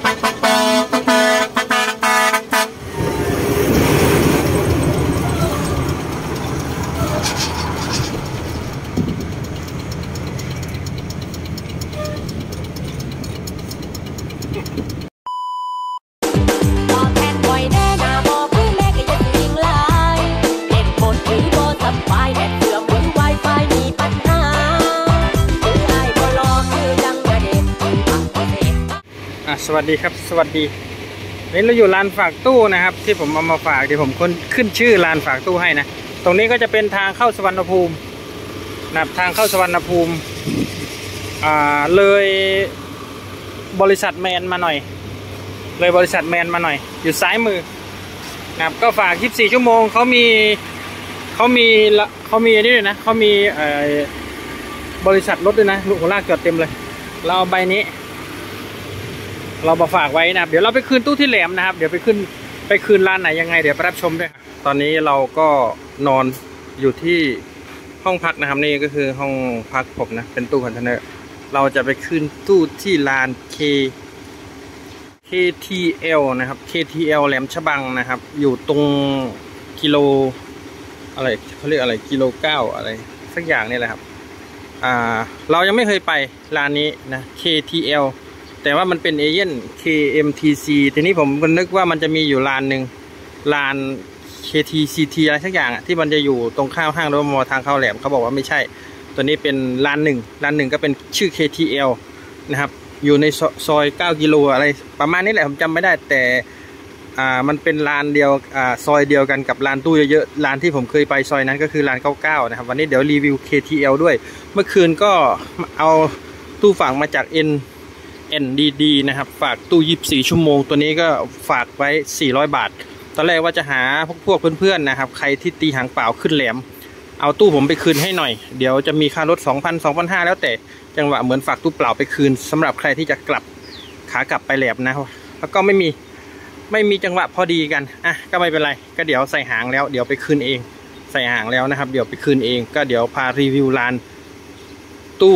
สวัสดีครับสวัสดีนี่เราอยู่ลานฝากตู้นะครับที่ผมเอามาฝากเดี๋ยวผมขึ้นชื่อลานฝากตู้ให้นะตรงนี้ก็จะเป็นทางเข้าสุวรรณภูมินะครับทางเข้าสุวรรณภูมิเลยบริษัทแมนมาหน่อยเลยบริษัทแมนมาหน่อยอยู่ซ้ายมือนะครับก็ฝาก24ชั่วโมงเขามีอันนี้ด้วยนะเขามีบริษัทรถด้วยนะลูกหัวลากจอดเต็มเลยเราเอาใบนี้เรามาฝากไว้นะเดี๋ยวเราไปคืนตู้ที่แหลมนะครับเดี๋ยวไปคืนร้านไหนยังไงเดี๋ยวไปรับชมด้วยตอนนี้เราก็นอนอยู่ที่ห้องพักนะครับนี่ก็คือห้องพักผมนะเป็นตู้คอนเทนเนอร์เราจะไปคืนตู้ที่ลาน KTL นะครับ KTL แหลมฉบังนะครับอยู่ตรงกิโลอะไรเขาเรียกอะไรกิโล9อะไรสักอย่างนี่แหละครับเรายังไม่เคยไปร้านนี้นะ KTLแต่ว่ามันเป็นเอเย่น KMTC ทีนี้ผมก็นึกว่ามันจะมีอยู่ร้านหนึ่งร้าน KTCT อะไรสักอย่างที่มันจะอยู่ตรงข้ามห้างรถมอทางเข้าแหลมเขาบอกว่าไม่ใช่ตัวนี้เป็นร้านหนึ่งก็เป็นชื่อ KTL นะครับอยู่ในซอย9กิโลอะไรประมาณนี้แหละผมจำไม่ได้แต่มันเป็นร้านเดียวซอยเดียวกันกับร้านตู้เยอะๆร้านที่ผมเคยไปซอยนั้นก็คือร้าน99นะครับวันนี้เดี๋ยวรีวิว KTL ด้วยเมื่อคืนก็เอาตู้ฝากมาจากNDD นะครับฝากตู้24ชั่วโมงตัวนี้ก็ฝากไว้400 บาทตอนแรกว่าจะหาพวกเพื่อนๆนะครับใครที่ตีหางเปล่าขึ้นแหลมเอาตู้ผมไปคืนให้หน่อยเดี๋ยวจะมีค่ารถ 2,000-2,500 แล้วแต่จังหวะเหมือนฝากตู้เปล่าไปคืนสำหรับใครที่จะกลับขากลับไปแหลมนะแล้วก็ไม่มีจังหวะพอดีกันก็ไม่เป็นไรก็เดี๋ยวใส่หางแล้วเดี๋ยวไปคืนเองใส่หางแล้วนะครับเดี๋ยวไปคืนเองก็เดี๋ยวพารีวิวร้านตู้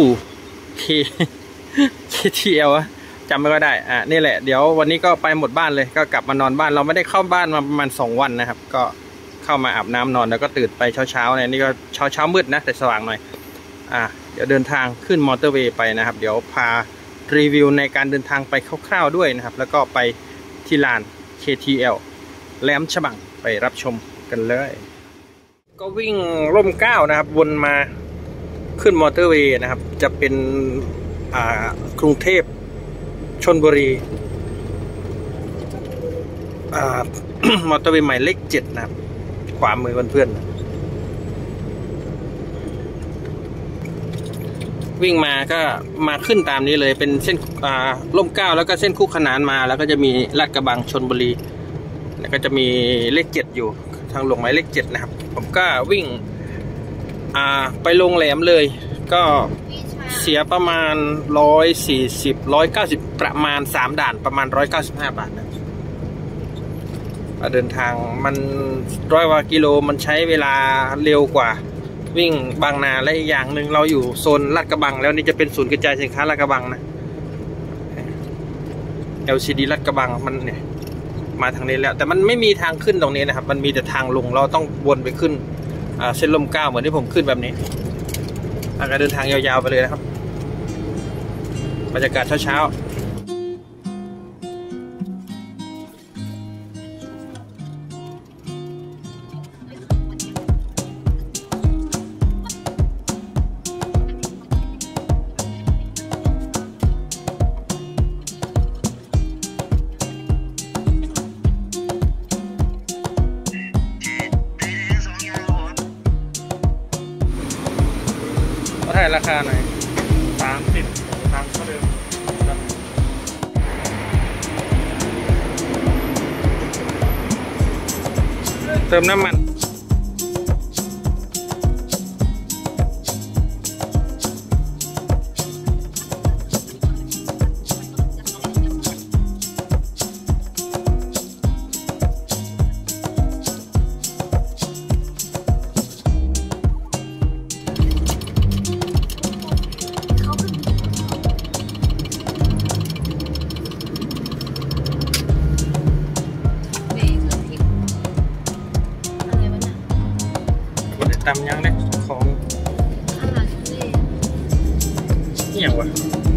KTL จำไม่ก็ได้นี่แหละเดี๋ยววันนี้ก็ไปหมดบ้านเลยก็กลับมานอนบ้านเราไม่ได้เข้าบ้านมาประมาณ2 วันนะครับก็เข้ามาอาบน้ำนอนแล้วก็ตื่นไปเช้าเนี่ยนี่ก็เช้ามืดนะแต่สว่างหน่อยเดี๋ยวเดินทางขึ้นมอเตอร์เวย์ไปนะครับเดี๋ยวพารีวิวในการเดินทางไปคร่าวๆด้วยนะครับแล้วก็ไปที่ลาน KTL แหลมฉบังไปรับชมกันเลยก็วิ่งร่ม9นะครับวนมาขึ้นมอเตอร์เวย์นะครับจะเป็นกรุงเทพชลบุรีมอเตอร์เวย์ใหม่เลข7นะครับขวามือเพื่อนๆวิ่งมาก็มาขึ้นตามนี้เลยเป็นเส้นร่ม9แล้วก็เส้นคู่ขนานมาแล้วก็จะมีลาดกระบังชลบุรีแล้วก็จะมีเลข7อยู่ทางหลวงหมายเลข7นะครับผมก็วิ่งไปลงแหลมเลยก็เสียประมาณ190ประมาณ3ด่านประมาณ195 บาทนะเดินทางมัน100 กว่ากิโลมันใช้เวลาเร็วกว่าวิ่งบางนาและอีกอย่างหนึ่งเราอยู่โซนลาดกระบังแล้วนี่จะเป็นศูนย์กระจายสินค้าลาดกระบังนะ LCD ลาดกระบังมันเนี่ยมาทางนี้แล้วแต่มันไม่มีทางขึ้นตรงนี้นะครับมันมีแต่ทางลงเราต้องวนไปขึ้นเส้นลม9เหมือนที่ผมขึ้นแบบนี้การเดินทางยาวๆไปเลยนะครับบรรยากาศเช้าถ่ายราคาหน่อย30 ตังค์เท่าเดิมเติมน้ำมันตำยังเนี่ยของอาหารทะเลนี่อย่างวะ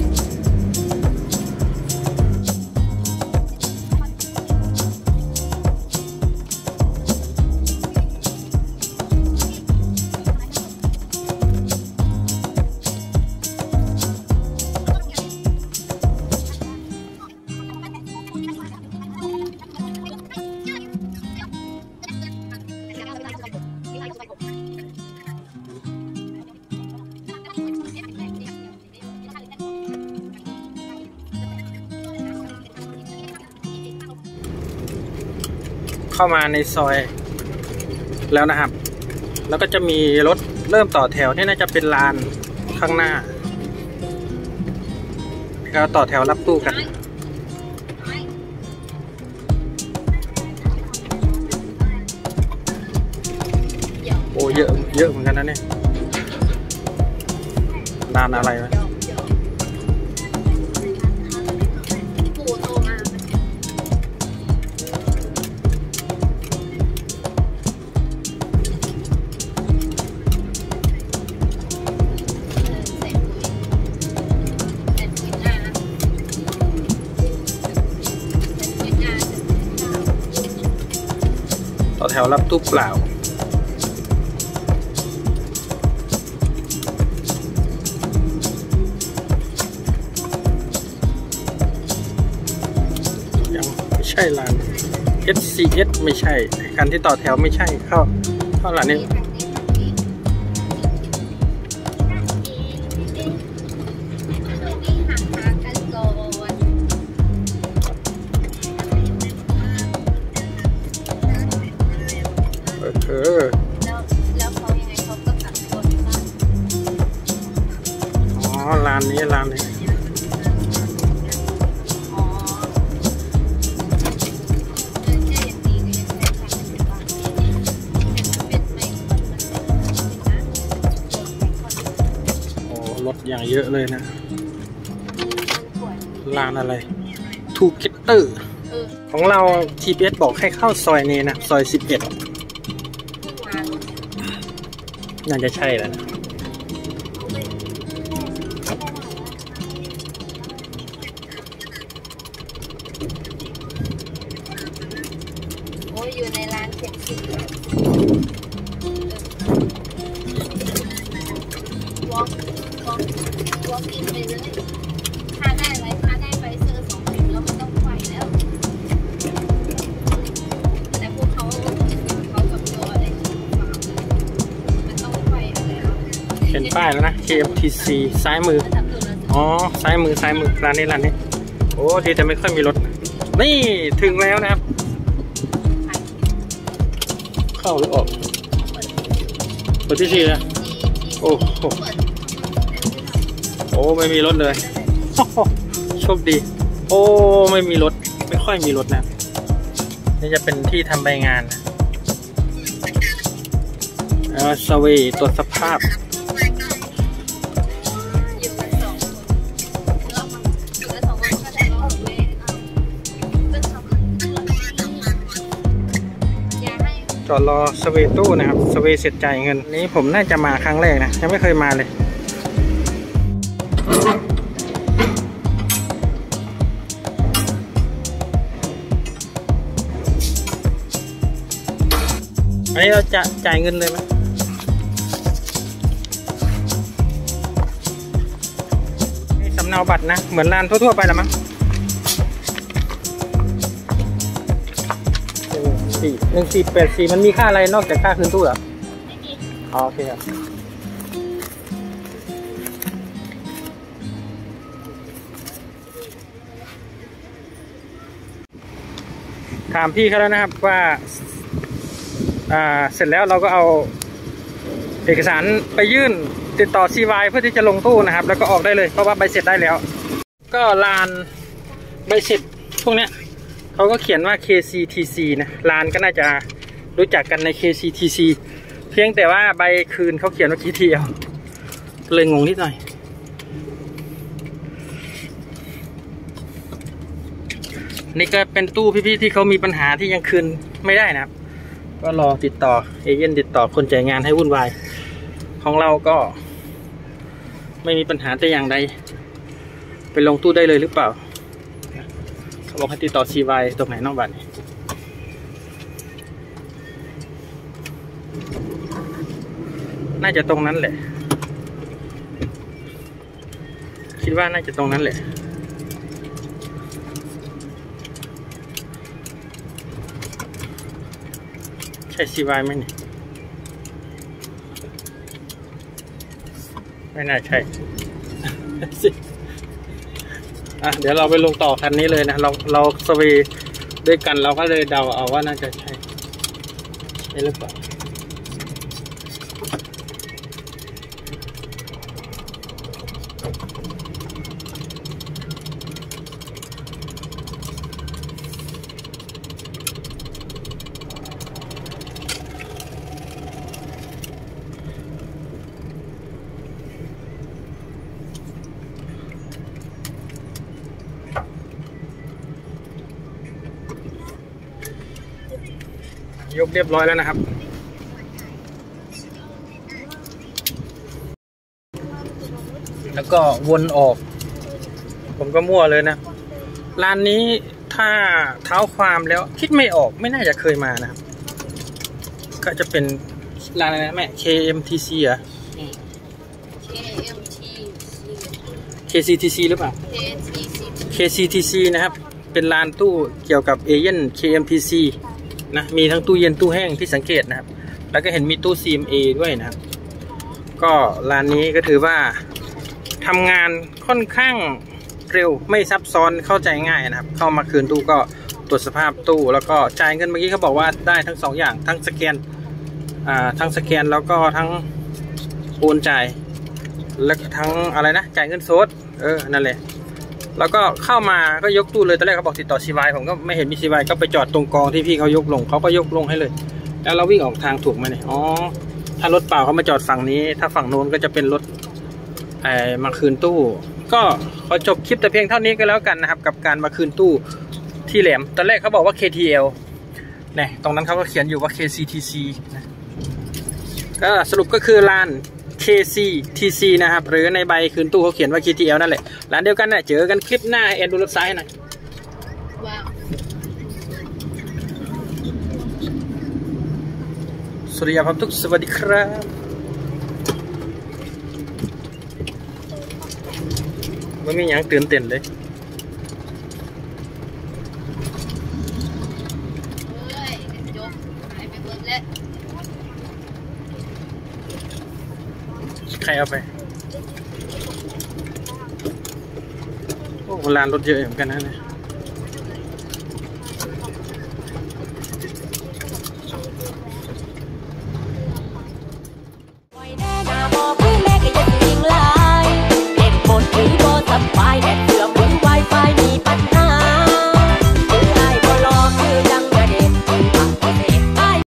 เข้ามาในซอยแล้วนะครับแล้วก็จะมีรถเริ่มต่อแถวนี่น่าจะเป็นลานข้างหน้าเราต่อแถวรับตู้กันโอ้เยอะเหมือนกันนะเนี่ยลานอะไรวะต่อแถวรับตู้เปล่ายังไม่ใช่ร้าน SCS ไม่ใช่คันที่ต่อแถวไม่ใช่เข้าร้านนี้แล้วเขายังไงเขาก็ตัดคนบ้างอ๋อร้านนี้อ๋อแค่อย่างดีก็ยังได้ทำอยู่บ้างเป็นไม่โอ้รถอย่างเยอะเลยนะร้านอะไรทูเกตเตอร์ของเรา TBS บอกให้เข้าซอยนี้นะซอย11น่าจะใช่แล้วนะโอ้ยอยู่ในร้านเข็มสิบวอล์กอินไปเลยถ้าได้อะไรถ้าได้ไปเซอร์2 ถุงแล้วมันต้องไฟแล้วแต่พวกเขากับตัวอะไรมันต้องไฟอะไรแล้วเห็นป้ายแล้วนะ KFTC ซ้ายมืออ๋อซ้ายมือร้านนี้โอ้ที่แต่ไม่ค่อยมีรถนี่ถึงแล้วนะครับเข้าหรือออกเปิดที่4นะโอ้โหโอ้ไม่มีรถเลยโชคดีโอ้ไม่มีรถไม่ค่อยมีรถนะนี่จะเป็นที่ทำใบงานสเวย์ตรวจสภาพจอดรอสเวย์ตู้นะครับสเวย์เสร็จจ่ายเงินนี้ผมน่าจะมาครั้งแรกนะยังไม่เคยมาเลยอันนี้เราจะจ่ายเงินเลยไหมนี่สำเนาบัตรนะเหมือนร้านทั่วๆไปละมั้ง1484มันมีค่าอะไรนอกจากค่าคืนตู้เหรอไม่มีอ๋อโอเคครับถามพี่เขาแล้วนะครับว่าเสร็จแล้วเราก็เอาเอกสารไปยื่นติดต่อ CY เพื่อที่จะลงตู้นะครับแล้วก็ออกได้เลยเพราะว่าใบเสร็จได้แล้วก็ลานใบเสร็จพวกเนี้ยเขาก็เขียนว่า KCTC นะร้านก็น่าจะรู้จักกันใน KCTC เพียงแต่ว่าใบคืนเขาเขียนว่า KTL เลยงงนิดหน่อยนี่ก็เป็นตู้พี่ๆที่เขามีปัญหาที่ยังคืนไม่ได้นะครับก็รอติดต่อเอเย่นติดต่อคนจ่ายงานให้วุ่นวายของเราก็ไม่มีปัญหาแต่อย่างใดไปลงตู้ได้เลยหรือเปล่าเขาบอกให้ติดต่อ CY ตรงไหนนอกบัตรน่าจะตรงนั้นแหละคิดว่าน่าจะตรงนั้นแหละใช่ CY ไหมเนี่ยไม่น่าใช่ เดี๋ยวเราไปลงต่อคันนี้เลยนะเราสวีด้วยกันเราก็เลยเดาเอาว่าน่าจะใช่หรือเปล่ายกเรียบร้อยแล้วนะครับแล้วก็วนออกผมก็มั่วเลยนะร้านนี้ถ้าเท้าความแล้วคิดไม่ออกไม่น่าจะเคยมานะครับก็จะเป็นร้านอะไรนะแม่ KMTC เหรอ KCTC หรือเปล่า KCTC นะครับเป็นร้านตู้เกี่ยวกับเอเย่น KMTC นะมีทั้งตู้เย็นตู้แห้งที่สังเกตนะครับแล้วก็เห็นมีตู้ CMA ด้วยนะครับก็ร้านนี้ก็ถือว่าทำงานค่อนข้างเร็วไม่ซับซ้อนเข้าใจง่ายนะครับเข้ามาคืนตู้ก็ตรวจสภาพตู้แล้วก็จ่ายเงินเมื่อกี้เขาบอกว่าได้ทั้ง2อย่างทั้งสแกนแล้วก็ทั้งโอนจ่ายแล้วก็ทั้งอะไรนะจ่ายเงินสดนั่นแหละแล้วก็เข้ามาก็ยกตู้เลยตอนแรกเขาบอกติดต่อ CY ผมก็ไม่เห็นมี CY ก็ไปจอดตรงกองที่พี่เขายกลงเขาก็ยกลงให้เลยแล้วเราวิ่งออกทางถูกไหมเนี่ยอ๋อถ้ารถเปล่าเขามาจอดฝั่งนี้ถ้าฝั่งโน้นก็จะเป็นรถมาคืนตู้ก็ขอจบคลิปแต่เพียงเท่านี้ก็แล้วกันนะครับกับการมาคืนตู้ที่แหลมตอนแรกเขาบอกว่า KTL เนี่ยตรงนั้นเขาก็เขียนอยู่ว่า KCTC นะก็สรุปก็คือร้าน KCTC นะครับหรือในใบคืนตู้เขาเขียนว่า KTL นั่นแหละร้านเดียวกันนะเจอกันคลิปหน้าแอนดูรถซ้ายหน่อยสวัสดีครับทุกสวัสดีครับไม่มีอย่างตื่นเต้นเลยใครเอาไปโอ้ร้านรถเยอะเหมือนกันนะเนี่ย